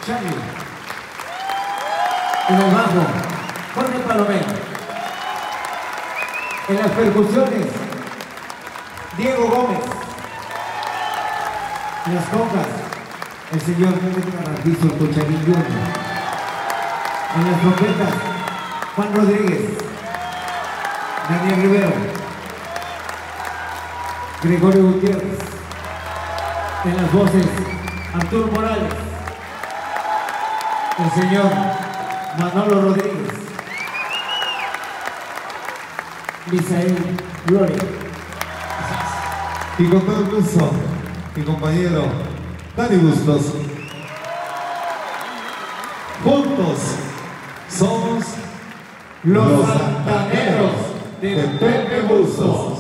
Charlie. En el bajo, Jorge Palomero. En las percusiones, Diego Gómez. En las congas, el señor Pepe Carrapizo Cocharín Jr. En las trompetas, Juan Rodríguez, Daniel Rivero, Gregorio Gutiérrez. En las voces, Arturo Morales, el señor Manolo Rodríguez, Misael Gloria. Y con todo el gusto, mi compañero Dani Bustos. Juntos somos Los Santaneros de Pepe Bustos.